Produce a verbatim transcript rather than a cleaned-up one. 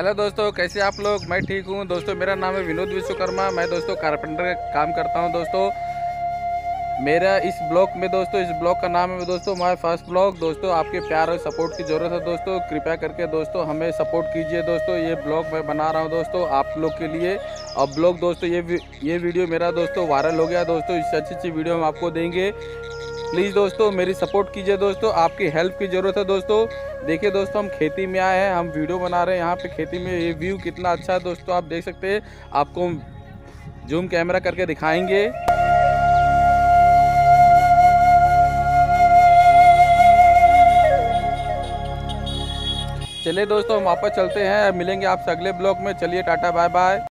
Hello दोस्तों, कैसे आप लोग। मैं ठीक हूँ दोस्तों। मेरा नाम है विनोद विश्वकर्मा। मैं दोस्तों कारपेंटर का काम करता हूँ दोस्तों। मेरा इस ब्लॉग में दोस्तों इस ब्लॉग का नाम है दोस्तों माय फर्स्ट ब्लॉग। दोस्तों आपके प्यार और सपोर्ट की ज़रूरत है दोस्तों। कृपया करके दोस्तों हमें सपोर्ट कीजिए दोस्तों। ये ब्लॉग मैं बना रहा हूँ दोस्तों आप लोग के लिए। और ब्लॉग दोस्तों ये ये वीडियो मेरा दोस्तों वायरल हो गया दोस्तों। इससे अच्छी अच्छी वीडियो हम आपको देंगे। प्लीज़ दोस्तों मेरी सपोर्ट कीजिए दोस्तों। आपकी हेल्प की ज़रूरत है दोस्तों। देखिए दोस्तों हम खेती में आए हैं, हम वीडियो बना रहे हैं यहाँ पे खेती में। ये व्यू कितना अच्छा है दोस्तों, आप देख सकते हैं। आपको जूम कैमरा करके दिखाएंगे। चलिए दोस्तों हम वापस चलते हैं, मिलेंगे आपसे अगले ब्लॉग में। चलिए टाटा बाय बाय।